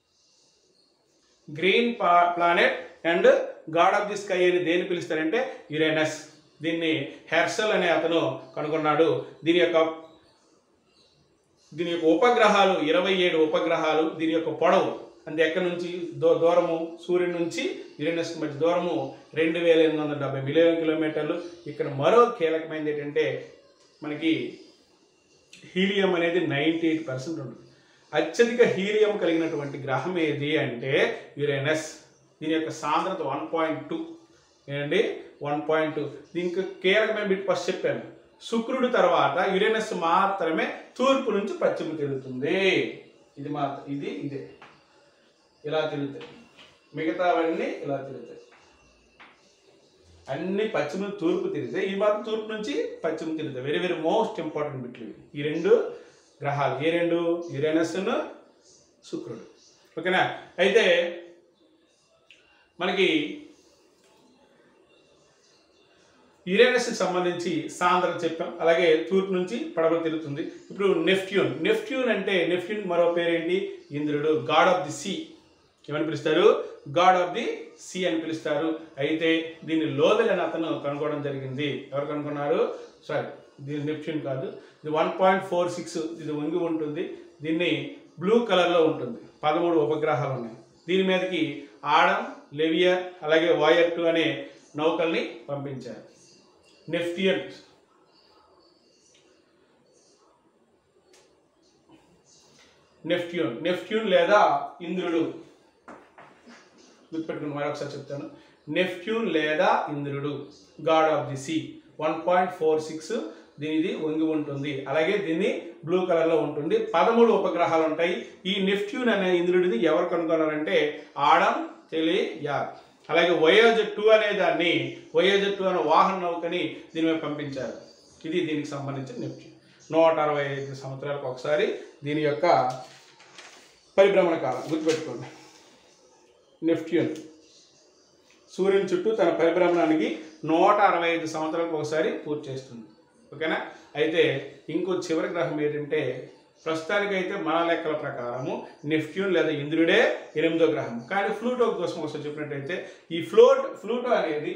Green planet and god of the sky అని దేన్ని పిలుస్తారంటే యురేనస్. దీన్ని హెర్షల్ అనే అతను కనుగొన్నాడు. దీని యొక్క దీని యొక్క ఉపగ్రహాలు ఇరవై ఏడు ఉపగ్రహాలు. దీని యొక్క పొడవు అంటే ఎక్కడి నుంచి దూ దూరము సూర్యుడి నుంచి యురేనస్ మధ్య దూరము రెండు వేల ఎనిమిది వందల డెబ్బై మిలియన్ కిలోమీటర్లు. ఇక్కడ మరో కీలకమైనది ఏంటంటే మనకి హీలియం అనేది నైంటీ ఎయిట్ పర్సెంట్ ఉంటుంది. అత్యధిక హీలియం కలిగినటువంటి గ్రహం ఏది అంటే యురేనస్. దీని యొక్క సాంద్రత వన్ పాయింట్ టూ ఏంటండి? One point two. దీనికి కీలకమైన బిట్ ఫస్ట్ చెప్పాను. శుక్రుడు తర్వాత యురేనస్ మాత్రమే తూర్పు నుంచి పశ్చిమ తిరుగుతుంది. ఇది మాత్రం ఇది ఇదే ఇలా తిరుగుతాయి. మిగతావన్నీ ఇలా తిరుగుతాయి. అన్ని పశ్చిమ తూర్పు తిరుగుతాయి. ఈ మాత్రం తూర్పు నుంచి పశ్చిమ తిరుగుతాయి. వెరీ వెరీ మోస్ట్ ఇంపార్టెంట్ బిట్లు ఈ రెండు గ్రహాలు. ఏ రెండు? యురేనస్ శుక్రుడు. ఓకేనా? అయితే మనకి యురేనస్కి సంబంధించి సాంద్రత చెప్పాం. అలాగే తూర్పు నుంచి పడవ తిరుగుతుంది. ఇప్పుడు నెప్ట్యూన్. నెప్ట్యూన్ అంటే నెప్ట్యూన్ మరో పేరేంటి? ఇంద్రుడు. God of the sea. ఏమని పిలుస్తారు? గాడ్ ఆఫ్ ది సీ అని పిలుస్తారు. అయితే దీన్ని లోవెల్ అని అతను కనుగొనడం జరిగింది. ఎవరు కనుగొన్నారు? సారీ, దీని నెప్ట్యూన్ కాదు. ఇది వన్ పాయింట్ ఫోర్ సిక్స్ ఇది వంగి ఉంటుంది. దీన్ని బ్లూ కలర్లో ఉంటుంది. పదమూడు ఉపగ్రహాలు ఉన్నాయి. దీని మీదకి ఆడమ్, లెవియర్ అలాగే వాయర్ టూ అనే నౌకల్ని పంపించారు. నెప్ట్యూన్ నెప్ట్యూన్ నెప్ట్యూన్ లేదా ఇంద్రుడు. గుర్తుపెట్టుకుని మరొకసారి చెప్తాను. నెప్ట్యూన్ లేదా ఇంద్రుడు, god of the sea. One point four six దీనిది వంగి ఉంటుంది. అలాగే దీన్ని బ్లూ కలర్లో ఉంటుంది. పదమూడు ఉపగ్రహాలు ఉంటాయి. ఈ నెప్ట్యూన్ అనే ఇంద్రుడిది ఎవరు కనుగొన్నారంటే ఆడమ్, లెవియర్. అలాగే వోయేజర్ టూ అనే దాన్ని వోయేజర్ టూ అనే వాహన నౌకని దీని మీద పంపించారు. ఇది దీనికి సంబంధించిన నెప్ట్యూన్. నూట అరవై ఐదు సంవత్సరాలకు ఒకసారి దీని యొక్క పరిభ్రమణ కాలం. గుర్తుపెట్టుకోండి. నెప్ట్యూన్ సూర్యుని చుట్టూ తన పరిభ్రమణానికి నూట అరవై ఐదు సంవత్సరాలకు ఒకసారి పూర్తి చేస్తుంది. ఓకేనా? అయితే ఇంకో చివరి గ్రహం ఏంటంటే ప్రస్తుతానికైతే మన లెక్కల ప్రకారము నెప్ట్యూన్ లేదా ఇంద్రుడే ఎనిమిదో గ్రహం. కానీ ఫ్లూటో కోసం ఒకసారి చెప్పినట్టయితే ఈ ఫ్లోట్ ఫ్లూటో అనేది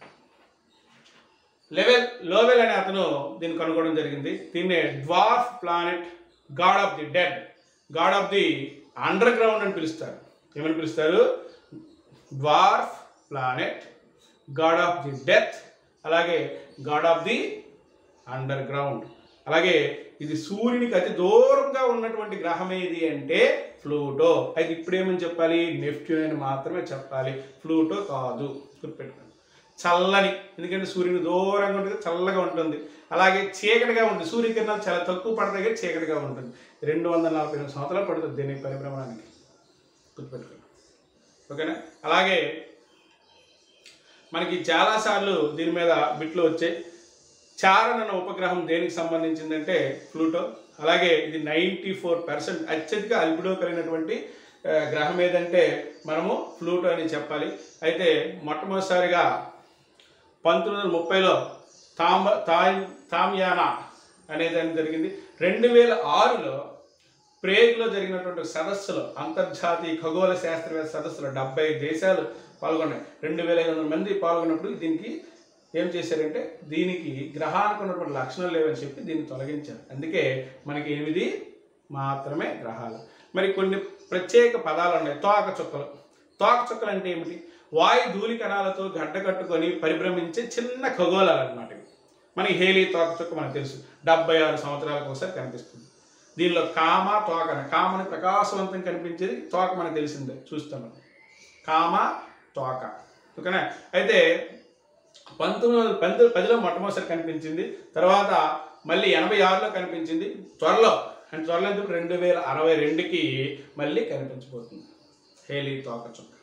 లెవెల్ లోవెల్ అనే అతను దీన్ని కనుగొనడం జరిగింది. దీన్నే dwarf planet, god of the dead, god of the underground అని పిలుస్తారు. ఏమని పిలుస్తారు? Dwarf planet, god of the death, అలాగే god of the underground. అలాగే ఇది సూర్యునికి అతి దూరంగా ఉన్నటువంటి గ్రహం ఏది అంటే ప్లూటో. అయితే ఇప్పుడు ఏమని చెప్పాలి? నెప్ట్యూన్ అని మాత్రమే చెప్పాలి, ప్లూటో కాదు. గుర్తుపెట్టుకోండి. చల్లని, ఎందుకంటే సూర్యుని దూరంగా ఉంటుంది, చల్లగా ఉంటుంది. అలాగే చీకటిగా ఉంటుంది. సూర్యకిరణాలు చాలా తక్కువ పడతాయి కానీ చీకటిగా ఉంటుంది. రెండు వందల నలభై ఎనిమిది సంవత్సరాలు పడుతుంది దీని పరిభ్రమణానికి. గుర్తుపెట్టుకోండి. ఓకేనా? అలాగే మనకి చాలాసార్లు దీని మీద బిట్లు వచ్చాయి. చారన్ అన్న ఉపగ్రహం దేనికి సంబంధించిందంటే ప్లూటో. అలాగే ఇది నైంటీ ఫోర్ పర్సెంట్ అత్యధిక అల్బిడో కలిగినటువంటి గ్రహం ఏదంటే మనము ప్లూటో అని చెప్పాలి. అయితే మొట్టమొదటిసారిగా పంతొమ్మిది వందల ముప్పైలో తాంబ తాయ్ తామ్యానా అనేదాన్ని జరిగింది. రెండు వేల ఆరులో ప్రేగ్లో జరిగినటువంటి సదస్సులో, అంతర్జాతీయ ఖగోళ శాస్త్రవేత్త సదస్సులో డెబ్బై దేశాలు పాల్గొన్నాయి. రెండు వేల ఐదు వందల మంది పాల్గొన్నప్పుడు దీనికి ఏం చేశారంటే దీనికి గ్రహానికి ఉన్నటువంటి లక్షణాలు లేవని చెప్పి దీన్ని తొలగించారు. అందుకే మనకి ఎనిమిది మాత్రమే గ్రహాలు. మరి కొన్ని ప్రత్యేక పదాలు ఉన్నాయి. తోక చుక్కలు. తోక చుక్కలు అంటే ఏమిటి? వాయు ధూళి కణాలతో గడ్డ కట్టుకొని పరిభ్రమించే చిన్న ఖగోళాలు అన్నమాట. మనకి హేలీ తోక చుక్క మనకు తెలుసు, డెబ్బై ఆరు సంవత్సరాలకు ఒకసారి కనిపిస్తుంది. దీనిలో కామ, తోక. కామని ప్రకాశవంతం కనిపించేది, తోక మనకు తెలిసిందే, చూస్తాం. కామ, తోక. ఓకేనా? అయితే పంతొమ్మిది వందల పంతొమ్మిది పదిలో మొట్టమొదటిసారి కనిపించింది. తర్వాత మళ్ళీ ఎనభై ఆరులో కనిపించింది. త్వరలో అంటే త్వరలో ఎందుకు రెండు వేల అరవై రెండుకి మళ్ళీ కనిపించబోతుంది హేలీ తోక చుక్క.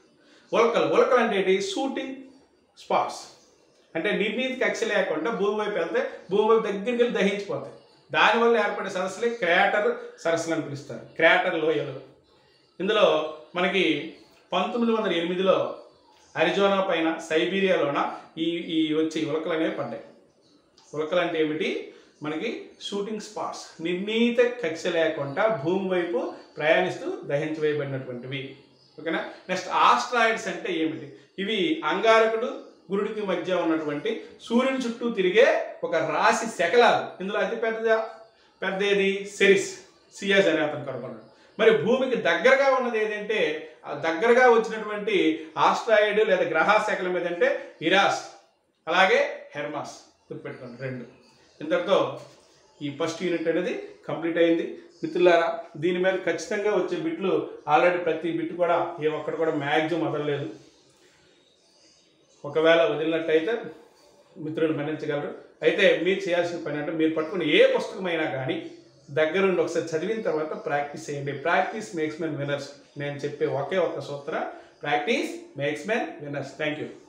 ఉల్కలు ఉల్కలు అంటే ఏంటి? Shooting spots. అంటే నిర్ణీత కక్ష లేకుండా భూమి వైపు వెళ్తే భూమి వైపు దగ్గరికి వెళ్ళి దహించిపోతాయి. దానివల్ల ఏర్పడే సరస్సులే క్రాటర్ సరస్సులు అని పిలుస్తారు, క్రాటర్ లోయలు. ఇందులో మనకి పంతొమ్మిది వందల ఎనిమిదిలో అరిజోనా పైన సైబీరియాలోన ఈ ఈ వచ్చే ఉల్కలు అనేవి పడ్డాయి. ఉల్కలు అంటే ఏమిటి? మనకి షూటింగ్ స్పాట్స్, నిర్ణీత కక్ష లేకుండా భూమి వైపు ప్రయాణిస్తూ దహించవేయబడినటువంటివి. ఓకేనా. నెక్స్ట్ ఆస్ట్రాయిడ్స్ అంటే ఏమిటి? ఇవి అంగారకుడు గురుడికి మధ్య ఉన్నటువంటి సూర్యుని చుట్టూ తిరిగే ఒక రాశి శకలాలు. ఇందులో అతి పెద్ద పెద్ద ఏది? సెరిస్, సియాస్ అనే అతను కనుగొన్నాడు. మరి భూమికి దగ్గరగా ఉన్నది ఏదంటే, దగ్గరగా వచ్చినటువంటి ఆస్ట్రాయిడ్ లేదా గ్రహ శకలం ఏదంటే ఇరాస్, అలాగే హెర్మాస్. గుర్తుపెట్టుకోండి రెండు. ఇంతటితో ఈ ఫస్ట్ యూనిట్ అనేది కంప్లీట్ అయింది మిత్రులారా. దీని మీద ఖచ్చితంగా వచ్చే బిట్లు ఆల్రెడీ ప్రతి బిట్ కూడా ఏ ఒక్కటి కూడా మ్యాక్సిమం వదలలేదు. ఒకవేళ వదిలినట్టయితే మిత్రులు మన్నించగలరు. అయితే మీరు చేయాల్సిన పని అంటే మీరు పట్టుకుని ఏ పుస్తకమైనా కానీ దగ్గరుండి ఒకసారి చదివిన తర్వాత ప్రాక్టీస్ చేయండి. Practice makes men winners. నేను చెప్పే ఒకే ఒక్క సూత్రం, practice makes men winners. Thank you.